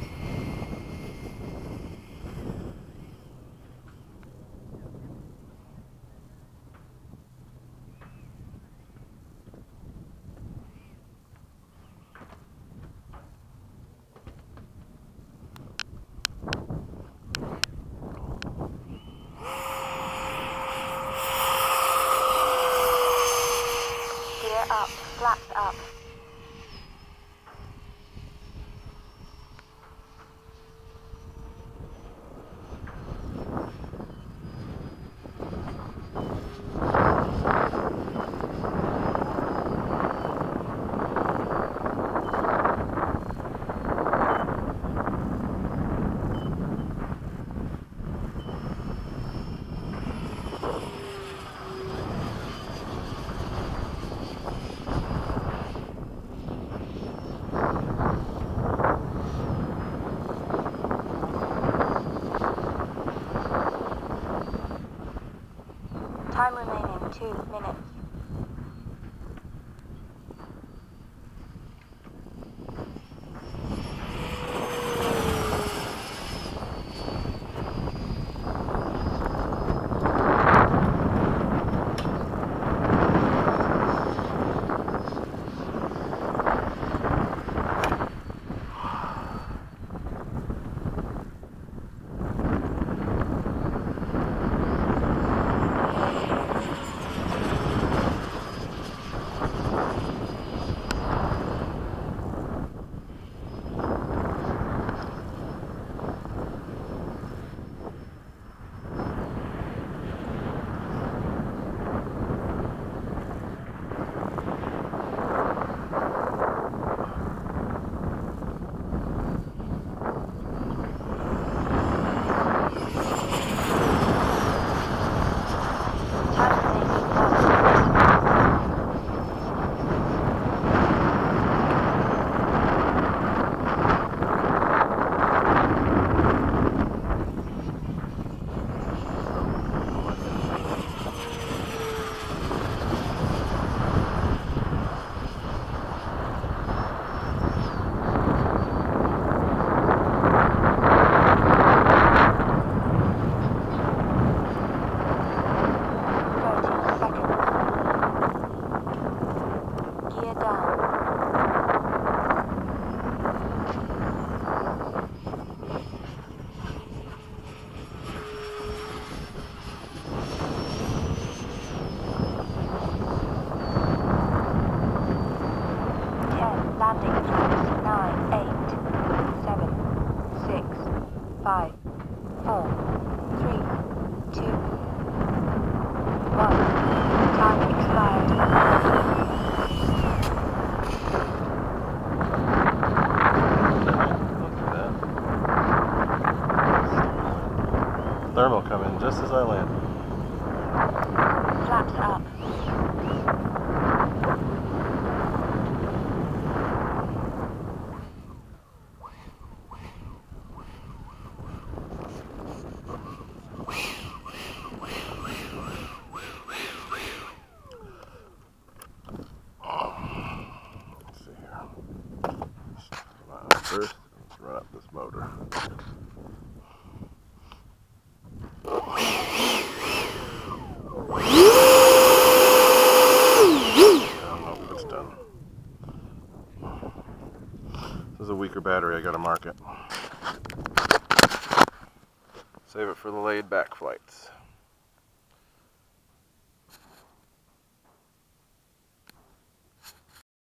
Up, flaps up. Time remaining 2 minutes. Landing flaps 9, 8, 7, 6, 5, 4, 3, 2, 1. Time expired. Thermal come in just as I land. Flaps up. First, let's run up this motor. I don't know if it's done. This is a weaker battery, I gotta mark it. Save it for the laid back flights.